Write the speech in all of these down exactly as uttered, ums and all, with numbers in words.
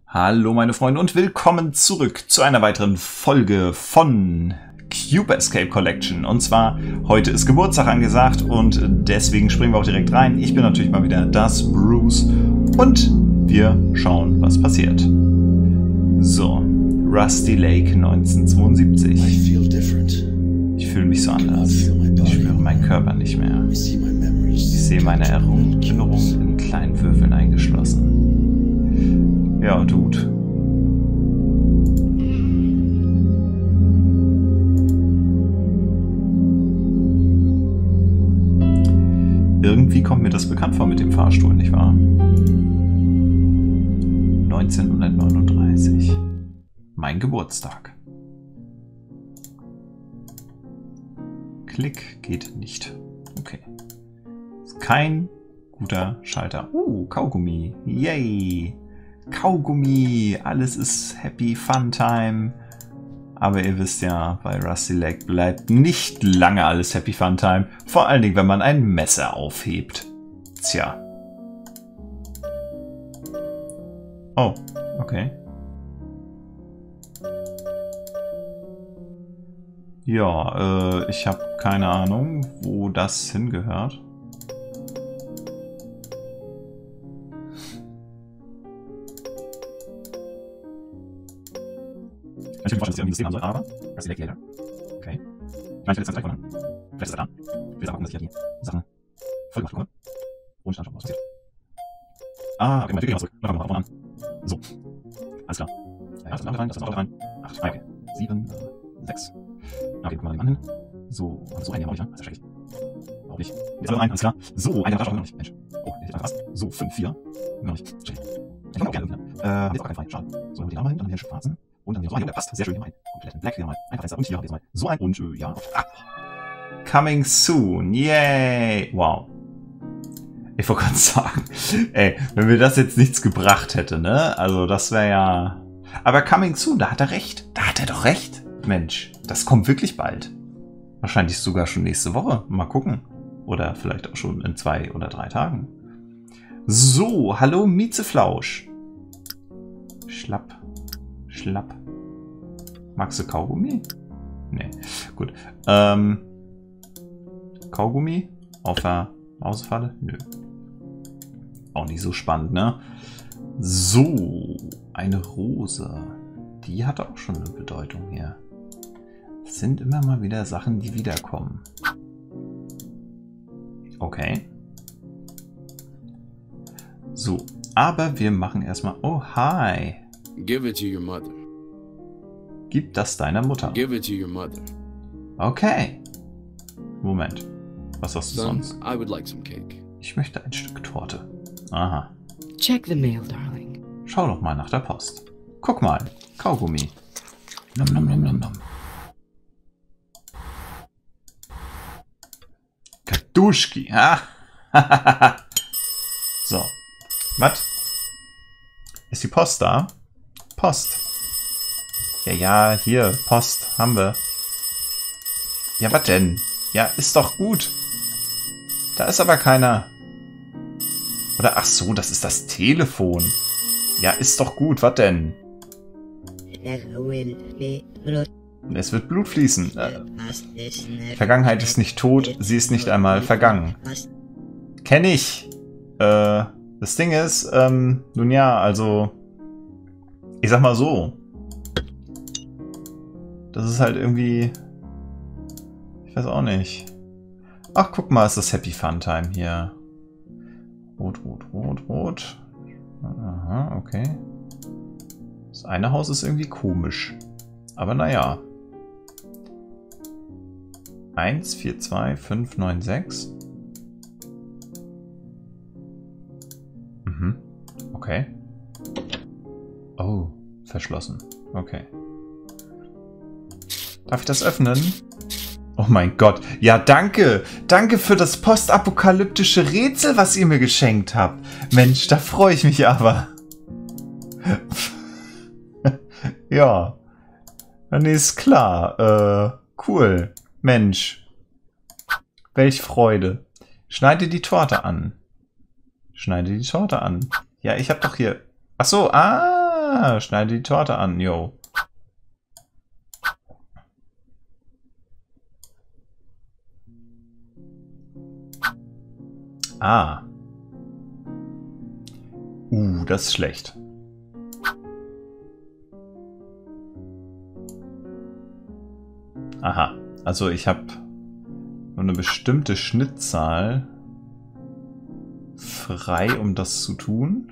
Hallo meine Freunde und willkommen zurück zu einer weiteren Folge von Cube Escape Collection. Und zwar, heute ist Geburtstag angesagt und deswegen springen wir auch direkt rein. Ich bin natürlich mal wieder das Bruce und wir schauen, was passiert. So, Rusty Lake neunzehnhundertzweiundsiebzig. Ich fühle mich so anders. Ich spüre meinen Körper nicht mehr. Ich sehe meine Erinnerungen in kleinen Würfeln eingeschlossen. Ja, Dude. Irgendwie kommt mir das bekannt vor mit dem Fahrstuhl, nicht wahr? neunzehnhundertneununddreißig. Mein Geburtstag. Klick geht nicht. Okay. Ist kein guter Schalter. Uh, Kaugummi. Yay. Kaugummi, alles ist Happy Fun Time. Aber ihr wisst ja, bei Rusty Lake bleibt nicht lange alles Happy Fun Time. Vor allen Dingen, wenn man ein Messer aufhebt. Tja. Oh, okay. Ja, äh, ich habe keine Ahnung, wo das hingehört. Ich kann mir vorstellen, dass ich irgendwie ein System haben soll, aber Rusty Lake Later. Okay. Ich meine, ich will jetzt ganz gleich von. Vielleicht ist er da. Ich will aber gucken, dass ich hier die Sachen voll gemacht bekomme. Und dann schauen, was passiert. Ah, okay, natürlich gehen wir zurück. Dann fangen wir mal von an. So. Alles klar. Ja, das ist ein Auto rein, das ist ein Auto rein. Acht, okay. Sieben, sechs. Okay, gucken wir mal den Mann hin. So, so einen hier brauche ich, ne? Das ist ja schrecklich. Auch nicht. Jetzt alle rein, alles klar. So, eine Tasche auch noch nicht. Mensch. Oh, der sieht einfach was. So, fünf, vier. Noch nicht. Schrecklich. Ich kann auch gerne irgendwie. Äh, haben jetzt auch keinen frei. Schade. So, dann haben wir die Arme hin, dann haben wir den schwarzen. Und dann hier so ein, der passt sehr schön hier rein. Komplett in Black hier mal. Einfach Fenster. Und hier haben wir jetzt mal so ein. Und äh, ja. Ah. Coming soon. Yay. Wow. Ich wollte gerade sagen, ey, wenn mir das jetzt nichts gebracht hätte, ne? Also das wäre ja... Aber Coming soon, da hat er recht. Da hat er doch recht. Mensch, das kommt wirklich bald. Wahrscheinlich sogar schon nächste Woche. Mal gucken. Oder vielleicht auch schon in zwei oder drei Tagen. So, hallo Miezeflausch. Schlapp. Schlapp. Magst du Kaugummi? Nee. Gut. Ähm, Kaugummi auf der Mausfalle? Nö. Auch nicht so spannend, ne? So. Eine Rose. Die hat auch schon eine Bedeutung hier. Das sind immer mal wieder Sachen, die wiederkommen. Okay. So. Aber wir machen erstmal... Oh, hi. Give it to your mother. Gib das deiner Mutter. Give it to your mother. Okay. Moment. Was hast du Son, sonst? I would like some cake. Ich möchte ein Stück Torte. Aha. Check the mail, darling. Schau doch mal nach der Post. Guck mal. Kaugummi. Nom nom nom nom nom. Kaduschki. Ah. So. Was? Ist die Post da? Post. Ja, ja, hier, Post, haben wir. Ja, was denn? Ja, ist doch gut. Da ist aber keiner. Oder, ach so, das ist das Telefon. Ja, ist doch gut, was denn? Es wird Blut fließen. Äh, Vergangenheit ist nicht tot, sie ist nicht einmal vergangen. Kenn ich. Äh, das Ding ist, ähm, nun ja, also, ich sag mal so. Das ist halt irgendwie... Ich weiß auch nicht. Ach, guck mal, ist das Happy Fun Time hier. Rot, rot, rot, rot. Aha, okay. Das eine Haus ist irgendwie komisch. Aber naja. eins, vier, zwei, fünf, neun, sechs. Mhm. Okay. Oh, verschlossen. Okay. Darf ich das öffnen? Oh mein Gott. Ja, danke. Danke für das postapokalyptische Rätsel, was ihr mir geschenkt habt. Mensch, da freue ich mich aber. Ja. Nee, ist klar. Äh, cool. Mensch. Welch Freude. Schneide die Torte an. Schneide die Torte an. Ja, ich habe doch hier... Ach so, ah. Ah, schneide die Torte an, yo. Ah. Uh, das ist schlecht. Aha. Also ich habe nur eine bestimmte Schnittzahl frei, um das zu tun.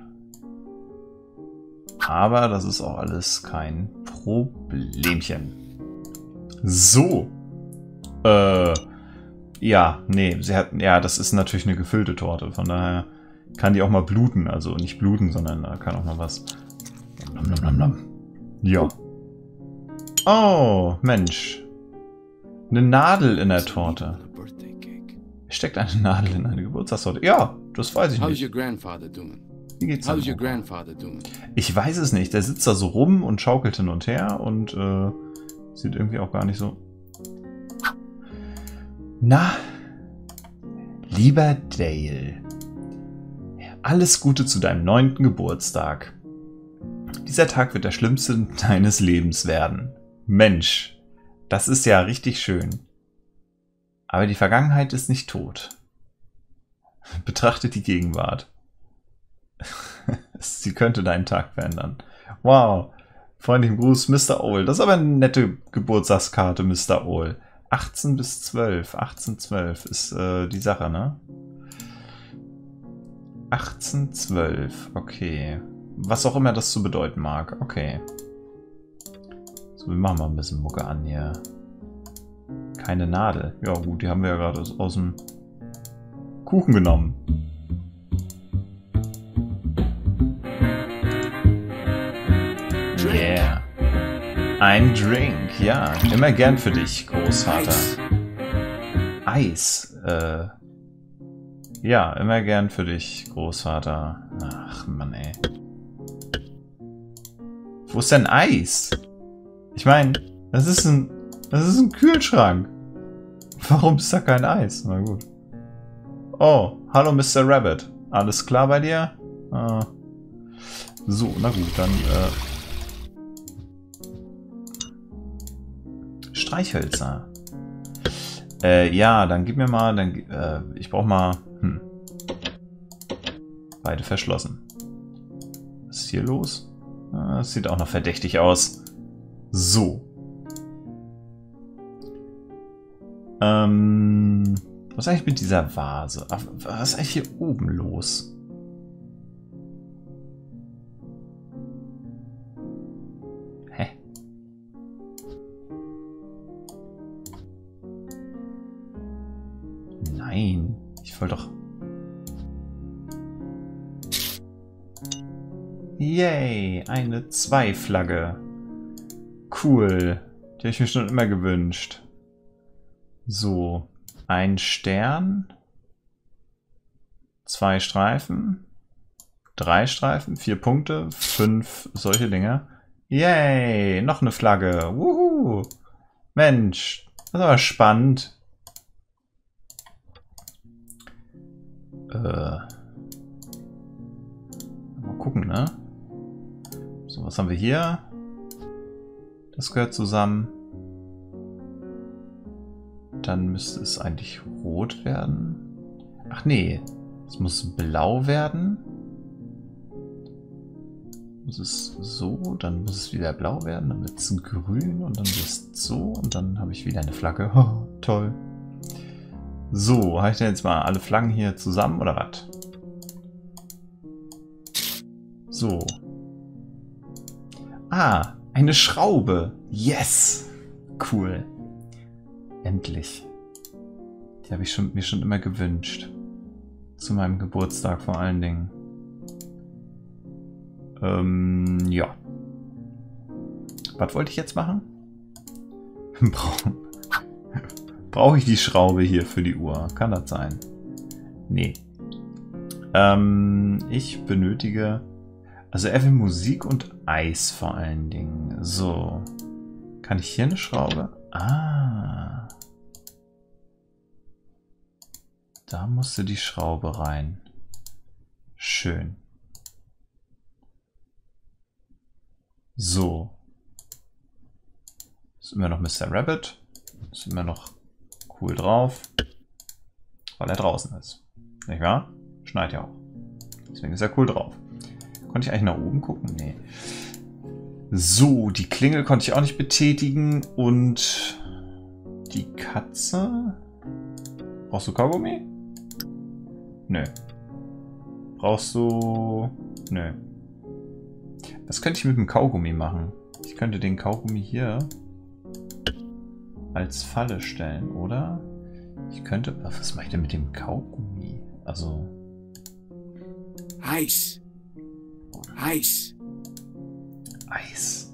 Aber das ist auch alles kein Problemchen. So. Äh. Ja, nee, sie hat, ja, das ist natürlich eine gefüllte Torte. Von daher kann die auch mal bluten. Also nicht bluten, sondern da kann auch mal was. Nom, nom, nom, nom. Ja. Oh, Mensch. Eine Nadel in der Torte. Steckt eine Nadel in eine Geburtstagstorte? Ja, das weiß ich How's nicht. your grandfather doing? Wie geht's How's denn? your grandfather doing? Ich weiß es nicht. Der sitzt da so rum und schaukelt hin und her und äh, sieht irgendwie auch gar nicht so. Na, lieber Dale, alles Gute zu deinem neunten Geburtstag. Dieser Tag wird der schlimmste deines Lebens werden. Mensch, das ist ja richtig schön. Aber die Vergangenheit ist nicht tot. Betrachte die Gegenwart. Sie könnte deinen Tag verändern. Wow. Freundlichen Gruß, Mister Owl. Das ist aber eine nette Geburtstagskarte, Mister Owl. achtzehn bis zwölf. achtzehn zwölf ist äh, die Sache, ne? achtzehn zwölf. Okay. Was auch immer das zu bedeuten mag. Okay. So, wir machen mal ein bisschen Mucke an hier. Keine Nadel. Ja gut, die haben wir ja gerade aus, aus dem Kuchen genommen. Yeah. Ein Drink, ja. Immer gern für dich, Großvater. Eis. Äh. Ja, immer gern für dich, Großvater. Ach, Mann, ey. Wo ist denn Eis? Ich meine, das ist ein... Das ist ein Kühlschrank. Warum ist da kein Eis? Na gut. Oh, hallo Mister Rabbit. Alles klar bei dir? Ah. So, na gut, dann... Äh Streichhölzer. Äh, ja, dann gib mir mal... Dann, äh, ich brauche mal... Hm. Beide verschlossen. Was ist hier los? Ah, das sieht auch noch verdächtig aus. So. Ähm, was ist eigentlich mit dieser Vase? Ach, was ist eigentlich hier oben los? Hä? Nein, ich wollte doch... Yay, eine Zwei-Flagge. Cool. Die habe ich mir schon immer gewünscht. So, ein Stern, zwei Streifen, drei Streifen, vier Punkte, fünf solche Dinge. Yay, noch eine Flagge. Wuhu. Mensch, das ist aber spannend. Äh, mal gucken, ne? So, was haben wir hier? Das gehört zusammen. Dann müsste es eigentlich rot werden. Ach nee, es muss blau werden. Muss es so, dann muss es wieder blau werden, dann wird es grün und dann wird es so und dann habe ich wieder eine Flagge. Oh, toll. So, habe ich denn jetzt mal alle Flaggen hier zusammen oder was? So. Ah, eine Schraube. Yes. Cool. Endlich. Die habe ich schon, mir schon immer gewünscht. Zu meinem Geburtstag vor allen Dingen. Ähm, ja. Was wollte ich jetzt machen? Brauche Brauch ich die Schraube hier für die Uhr? Kann das sein? Nee. Ähm, ich benötige... Also er will Musik und Eis vor allen Dingen. So. Kann ich hier eine Schraube? Ah. Da musste die Schraube rein. Schön. So. Ist immer noch Mister Rabbit. Ist immer noch cool drauf. Weil er draußen ist. Nicht wahr? Schneit ja auch. Deswegen ist er cool drauf. Konnte ich eigentlich nach oben gucken? Nee. So, die Klingel konnte ich auch nicht betätigen. Und die Katze? Brauchst du Kaugummi? Nö. Brauchst du... Nö. Was könnte ich mit dem Kaugummi machen? Ich könnte den Kaugummi hier als Falle stellen, oder? Ich könnte... Was mache ich denn mit dem Kaugummi? Also... Ice. Ice. Eis.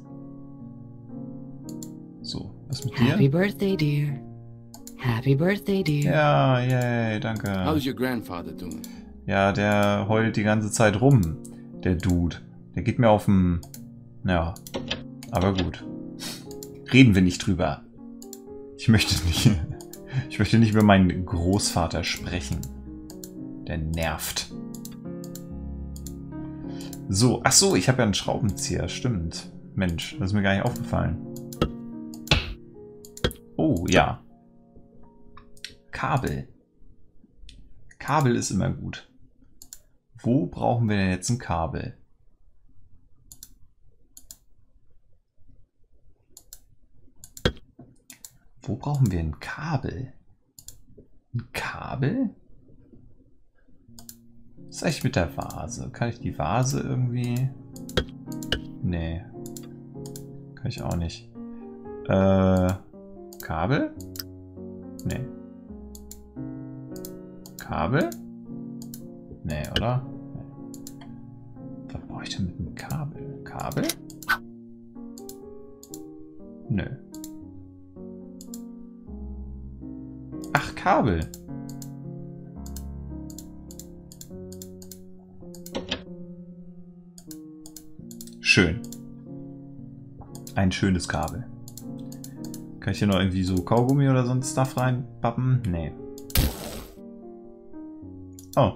So, was mit Happy dir? birthday, dear. Happy birthday, dear. Ja, yay, danke. How's your grandfather doing? Ja, der heult die ganze Zeit rum, der Dude. Der geht mir auf den... Ja, aber gut. Reden wir nicht drüber. Ich möchte nicht... Ich möchte nicht über meinen Großvater sprechen. Der nervt. So, ach so, ich habe ja einen Schraubenzieher, stimmt. Mensch, das ist mir gar nicht aufgefallen. Oh, ja. Kabel. Kabel ist immer gut. Wo brauchen wir denn jetzt ein Kabel? Wo brauchen wir ein Kabel? Ein Kabel? Was ist eigentlich mit der Vase? Kann ich die Vase irgendwie... Nee. Kann ich auch nicht. Äh... Kabel? Nee. Kabel? Nee, oder? Nee. Was brauche ich denn mit einem Kabel? Kabel? Nö. Ach, Kabel. Schön. Ein schönes Kabel. Kann ich hier noch irgendwie so Kaugummi oder sonst Stuff reinpappen? Nee. Oh.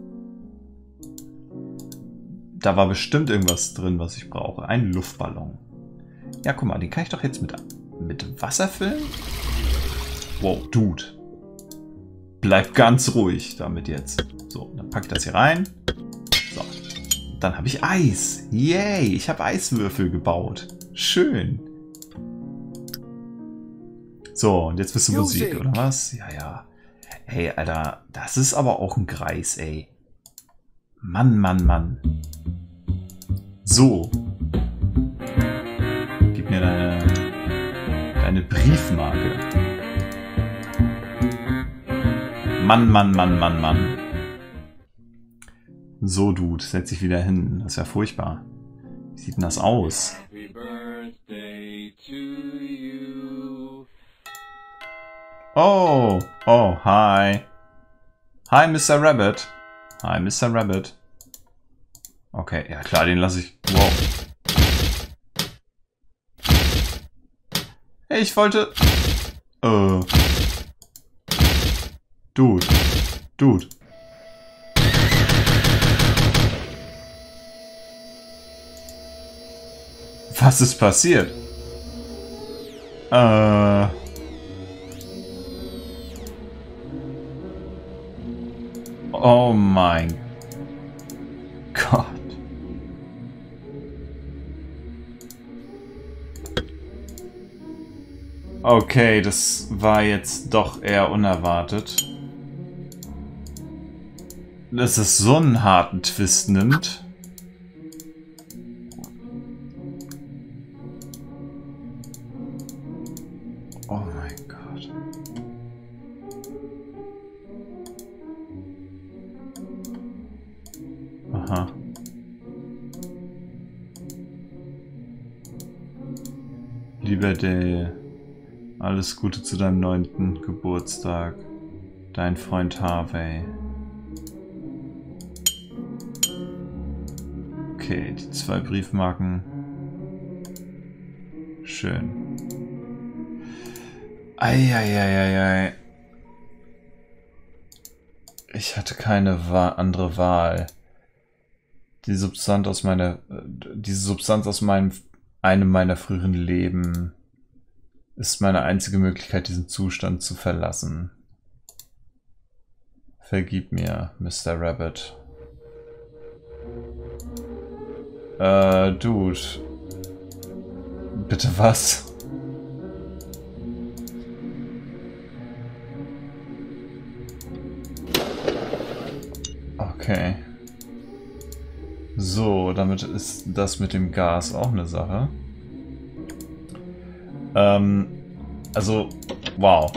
Da war bestimmt irgendwas drin, was ich brauche. Ein Luftballon. Ja, guck mal, den kann ich doch jetzt mit, mit Wasser füllen? Wow, Dude. Bleib ganz ruhig damit jetzt. So, dann packe ich das hier rein. So. Dann habe ich Eis. Yay, ich habe Eiswürfel gebaut. Schön. So, und jetzt bist du Musik, oder was? Ja, ja. Hey, Alter, das ist aber auch ein Greis, ey. Mann, Mann, Mann. So. Gib mir deine, deine Briefmarke. Mann, Mann, Mann, Mann, Mann. So, Dude, setz dich wieder hin. Das ist ja furchtbar. Wie sieht denn das aus? Happy birthday to you. Oh, oh, hi. Hi, Mister Rabbit. Hi, Mister Rabbit. Okay, ja klar, den lasse ich... Wow. Hey, ich wollte... Äh... Dude. Dude. Was ist passiert? Äh... Oh mein Gott. Okay, das war jetzt doch eher unerwartet. Dass es so einen harten Twist nimmt. Oh mein Gott. Aha. Lieber Dale, alles Gute zu deinem neunten Geburtstag. Dein Freund Harvey. Okay, die zwei Briefmarken. Schön. Eieieiei. Ich hatte keine Wa- andere Wahl. Die Substanz aus meiner, diese Substanz aus meinem einem meiner früheren Leben ist meine einzige Möglichkeit, diesen Zustand zu verlassen. Vergib mir, Mister Rabbit. Äh, Dude. Bitte was? Okay. So, damit ist das mit dem Gas auch eine Sache. Ähm, also, wow.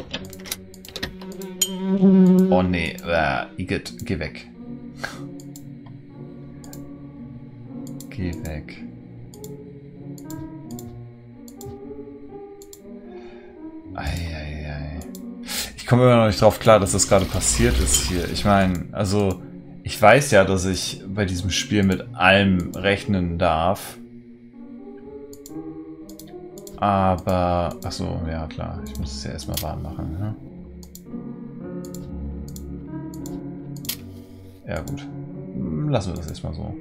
Oh nee, äh, Igitt, geh weg. Geh weg. Eieiei. Ich komme immer noch nicht drauf klar, dass das gerade passiert ist hier. Ich meine, also, ich weiß ja, dass ich bei diesem Spiel mit allem rechnen darf. Aber, achso, ja klar, ich muss es ja erstmal warm machen. Ne? Ja gut, lassen wir das erstmal so.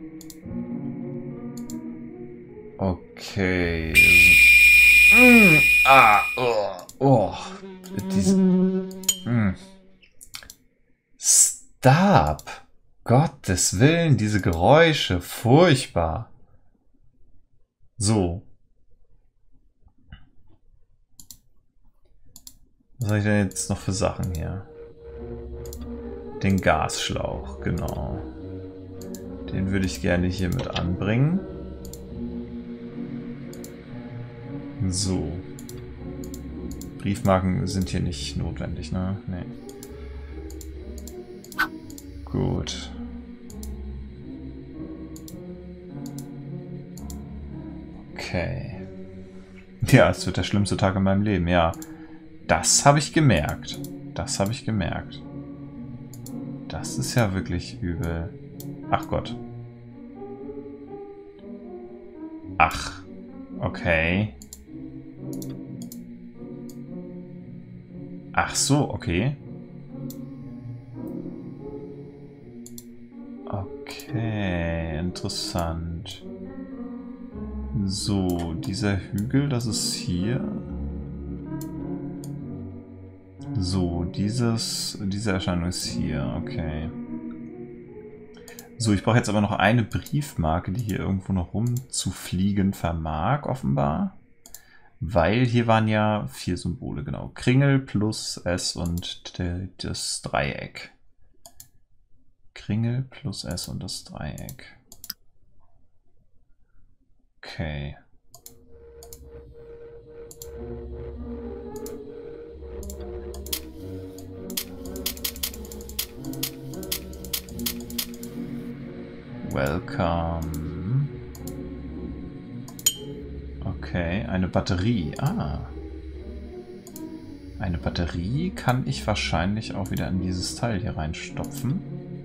Okay. Mm, ah, oh, oh. Diese, mm. Stop! Gottes Willen, diese Geräusche, furchtbar. So. Was habe ich denn jetzt noch für Sachen hier? Den Gasschlauch, genau. Den würde ich gerne hier mit anbringen. So. Briefmarken sind hier nicht notwendig, ne? Nee. Gut. Okay. Ja, es wird der schlimmste Tag in meinem Leben, ja. Das habe ich gemerkt. Das habe ich gemerkt. Das ist ja wirklich übel. Ach Gott. Ach. Okay. Ach so, okay. Okay, interessant. So, dieser Hügel, das ist hier. So, dieses, diese Erscheinung ist hier, okay. So, ich brauche jetzt aber noch eine Briefmarke, die hier irgendwo noch rumzufliegen vermag, offenbar. Weil hier waren ja vier Symbole, genau. Kringel plus S und das Dreieck. Kringel plus S und das Dreieck. Okay. Welcome. Okay, eine Batterie. Ah. Eine Batterie kann ich wahrscheinlich auch wieder in dieses Teil hier reinstopfen.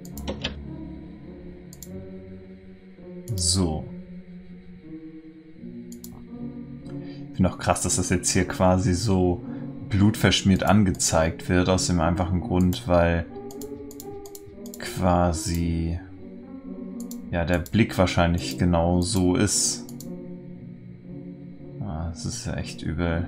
So. Ich finde auch krass, dass das jetzt hier quasi so blutverschmiert angezeigt wird, aus dem einfachen Grund, weil quasi ja der Blick wahrscheinlich genau so ist. Ah, das ist ja echt übel.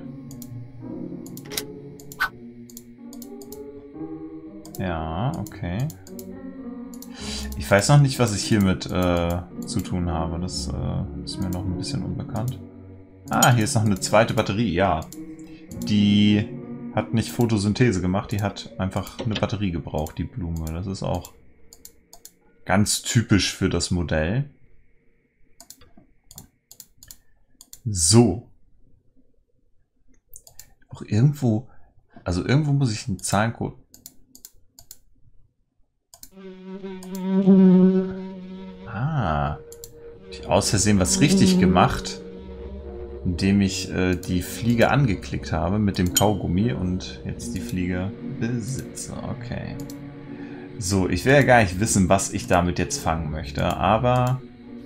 Ja, okay. Ich weiß noch nicht, was ich hiermit äh, zu tun habe. Das äh, ist mir noch ein bisschen unbekannt. Ah, hier ist noch eine zweite Batterie. Ja, die hat nicht Photosynthese gemacht. Die hat einfach eine Batterie gebraucht, die Blume. Das ist auch ganz typisch für das Modell. So. Auch irgendwo, also irgendwo muss ich einen Zahlencode. Ah. Hab ich aus Versehen was richtig gemacht, indem ich äh, die Fliege angeklickt habe mit dem Kaugummi und jetzt die Fliege besitze. Okay. So, ich will ja gar nicht wissen, was ich damit jetzt fangen möchte, aber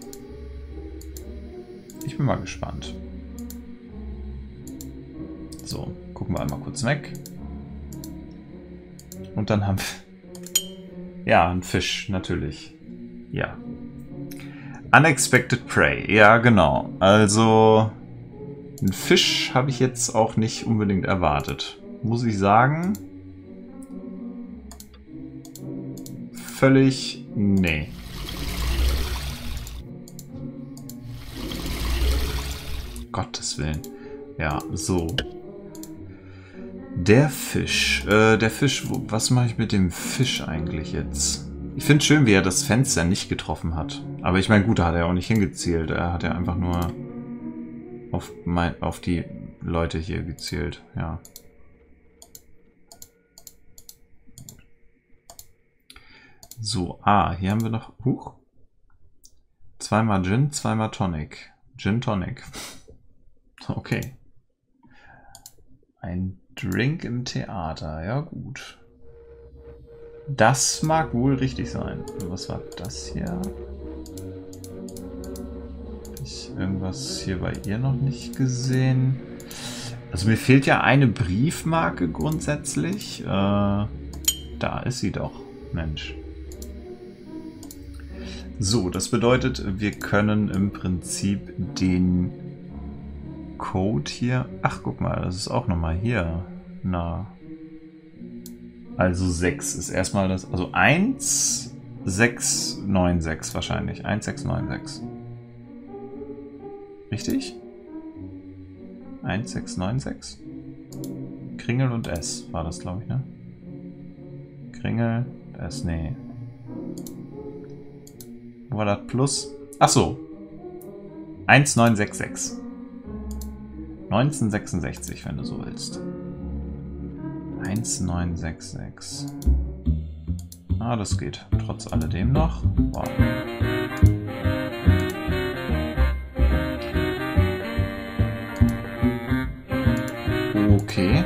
ich bin mal gespannt. So, gucken wir einmal kurz weg. Und dann haben wir... Ja, ein Fisch, natürlich. Ja. Unexpected Prey, ja genau. Also, Einen Fisch habe ich jetzt auch nicht unbedingt erwartet. Muss ich sagen. Völlig... Nee. Gottes Willen. Ja, so. Der Fisch. Äh, der Fisch, wo, was mache ich mit dem Fisch eigentlich jetzt? Ich finde es schön, wie er das Fenster nicht getroffen hat. Aber ich meine, gut, da hat er auch nicht hingezielt. Er hat ja einfach nur auf, mein, auf die Leute hier gezielt. Ja. So, ah, hier haben wir noch... Huch. Zweimal Gin, zweimal Tonic. Gin Tonic. Okay. Ein Drink im Theater. Ja, gut. Das mag wohl richtig sein. Was war das hier? Hab ich irgendwas hier bei ihr noch nicht gesehen? Also mir fehlt ja eine Briefmarke grundsätzlich. Äh, da ist sie doch. Mensch. So, das bedeutet, wir können im Prinzip den Code hier... Ach, guck mal, das ist auch nochmal hier. Na. Also sechs ist erstmal das... Also eins sechs neun sechs wahrscheinlich. eins sechs neun sechs. Richtig? eins sechs neun sechs? Kringel und S war das, glaube ich, ne? Kringel, S, nee. Wo war das Plus? Ach so. eins neun sechs sechs. neunzehnhundertsechsundsechzig, wenn du so willst. eins neun sechs sechs. Ah, das geht. Trotz alledem noch. Wow. Okay.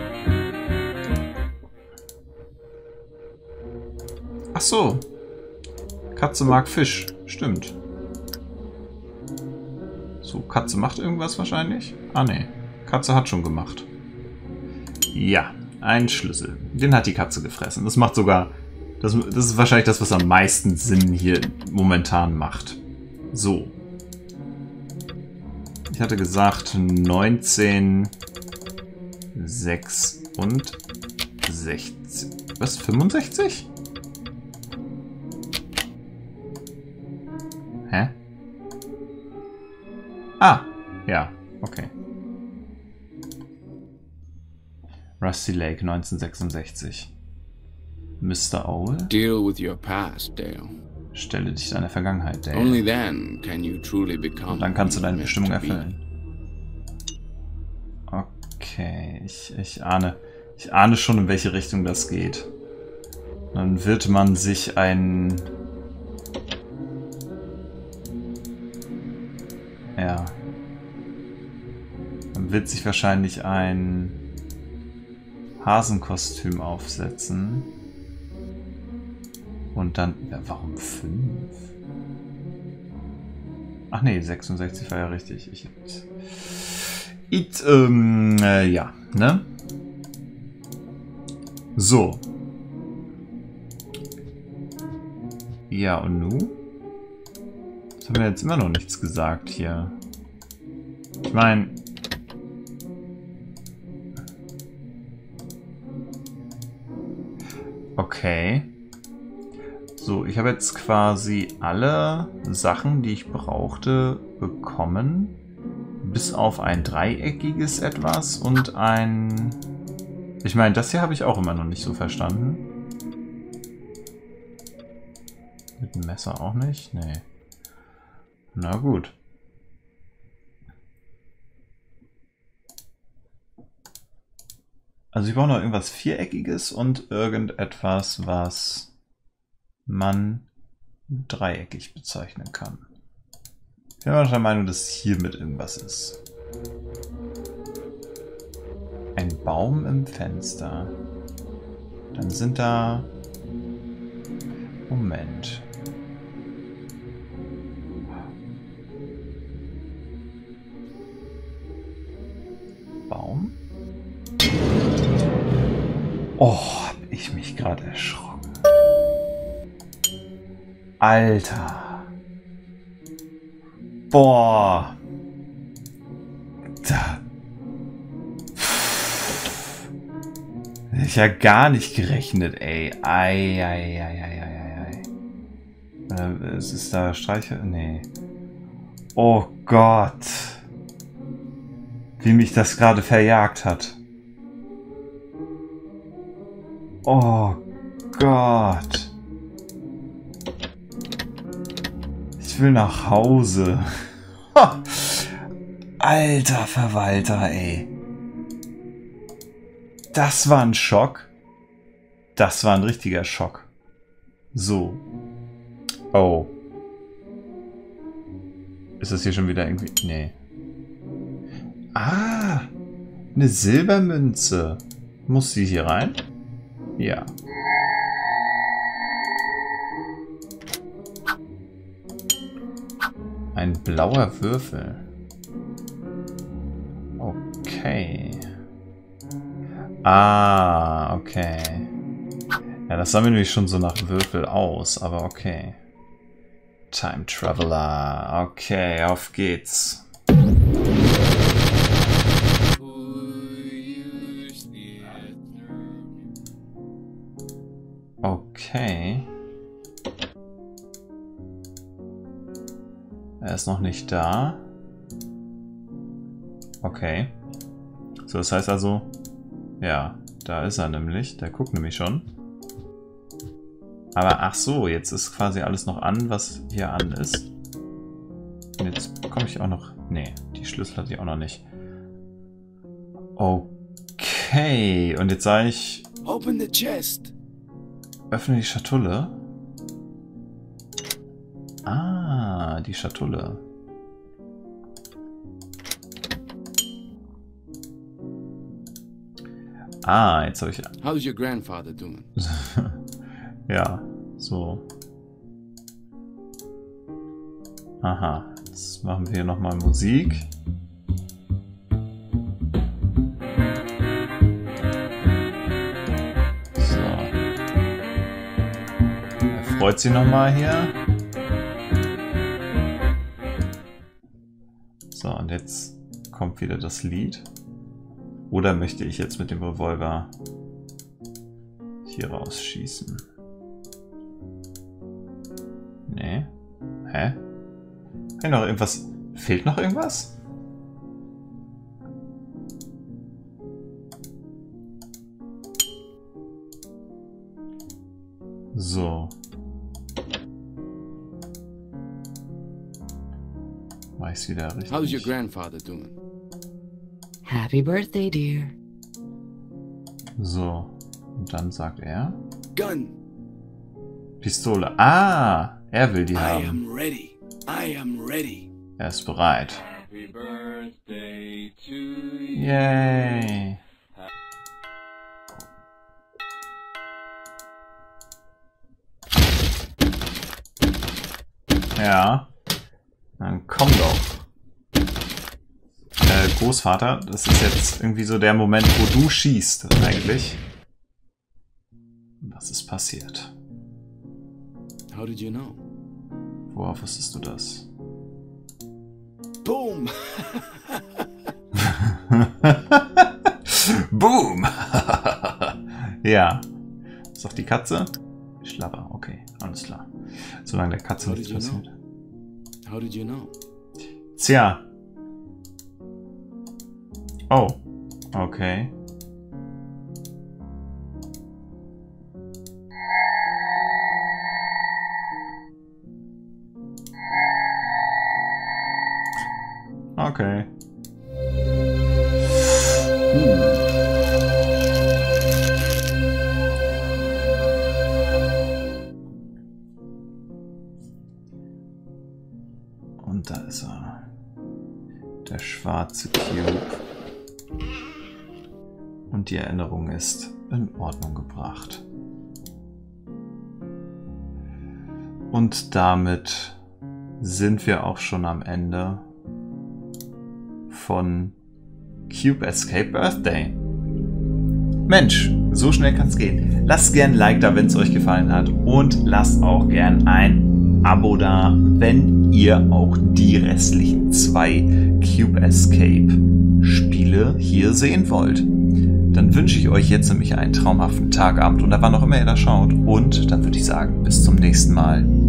Ach so. Katze mag Fisch. Stimmt. So, Katze macht irgendwas wahrscheinlich? Ah, ne. Katze hat schon gemacht. Ja, ein Schlüssel. Den hat die Katze gefressen. Das macht sogar... Das, das ist wahrscheinlich das, was am meisten Sinn hier momentan macht. So. Ich hatte gesagt neunzehn sechsundsechzig. Was? fünfundsechzig? Hä? Ah, ja, okay. Rusty Lake neunzehnhundertsechsundsechzig. Mister Owl? Deal with your past, Dale. Stelle dich deiner Vergangenheit, Dale. Only then can you truly become. Und dann kannst du deine who you Bestimmung meant to be. erfüllen. Okay, ich, ich ahne. Ich ahne schon, in welche Richtung das geht. Dann wird man sich ein... Ja. Dann wird sich wahrscheinlich ein Hasenkostüm aufsetzen. Und dann... Ja, warum fünf? Ach nee, sechsundsechzig war ja richtig. Ich... It, ähm, äh, ja, ne? So. Ja, und nu? Das haben wir jetzt immer noch nichts gesagt hier. Ich meine... Okay. So, ich habe jetzt quasi alle Sachen, die ich brauchte, bekommen. Bis auf ein dreieckiges etwas und ein... Ich meine, das hier habe ich auch immer noch nicht so verstanden. Mit dem Messer auch nicht? Nee. Na gut. Also ich brauche noch irgendwas Viereckiges und irgendetwas, was man dreieckig bezeichnen kann. Ich bin der Meinung, dass hiermit irgendwas ist. Ein Baum im Fenster. Dann sind da... Moment. Baum? Oh, hab ich mich gerade erschrocken. Alter. Boah. Da. Ich ja gar nicht gerechnet, ey. Ei, ei, ei, ei, ei, ei. Äh, es ist da Streiche? Nee. Oh Gott. Wie mich das gerade verjagt hat. Oh Gott. Ich will nach Hause. Alter Verwalter, ey. Das war ein Schock. Das war ein richtiger Schock. So. Oh. Ist das hier schon wieder irgendwie... Nee. Ah. Eine Silbermünze. Muss sie hier rein? Ja. Ein blauer Würfel. Okay. Ah, okay. Ja, das sah mir nämlich schon so nach Würfel aus, aber okay. Time Traveler. Okay, auf geht's. Okay. Er ist noch nicht da. Okay. So, das heißt also... Ja, da ist er nämlich. Der guckt nämlich schon. Aber ach so, jetzt ist quasi alles noch an, was hier an ist. Und jetzt bekomme ich auch noch... Nee, die Schlüssel hatte ich auch noch nicht. Okay, und jetzt sage ich... Open the chest. Öffne die Schatulle. Ah, die Schatulle. Ah, jetzt habe ich... How's your grandfather doing? Ja, so. Aha, jetzt machen wir hier nochmal Musik. So. Er freut sich nochmal hier. So, und jetzt kommt wieder das Lied. Oder möchte ich jetzt mit dem Revolver hier rausschießen? Nee. Hä? Kann noch irgendwas... Fehlt noch irgendwas? So. Mach ich's wieder richtig. How's your grandfather doing? Happy birthday, dear. So. Und dann sagt er... Gun. Pistole. Ah! Er will die I haben. am ready. I am ready. Er ist bereit. Happy birthday to you. Yay! Ja. Dann komm doch. Äh, Großvater, das ist jetzt irgendwie so der Moment, wo du schießt, eigentlich. Was ist passiert? How did you know? Worauf wusstest du das? Boom! Boom! Ja. Ist doch die Katze? Schlapper, okay, alles klar. Solange der Katze How nichts did you know? passiert. How did you know? Tja. Oh, okay. Okay. Uh. Und da ist er. Der schwarze Cube. Und die Erinnerung ist in Ordnung gebracht. Und damit sind wir auch schon am Ende von Cube Escape Birthday. Mensch, so schnell kann es gehen. Lasst gern ein Like da, wenn es euch gefallen hat. Und lasst auch gern ein Abo da, wenn ihr auch die restlichen zwei Cube Escape Spiele hier sehen wollt. Dann dann wünsche ich euch jetzt nämlich einen traumhaften Tag, Abend oder wann auch immer ihr das schaut. Und dann würde ich sagen, bis zum nächsten Mal.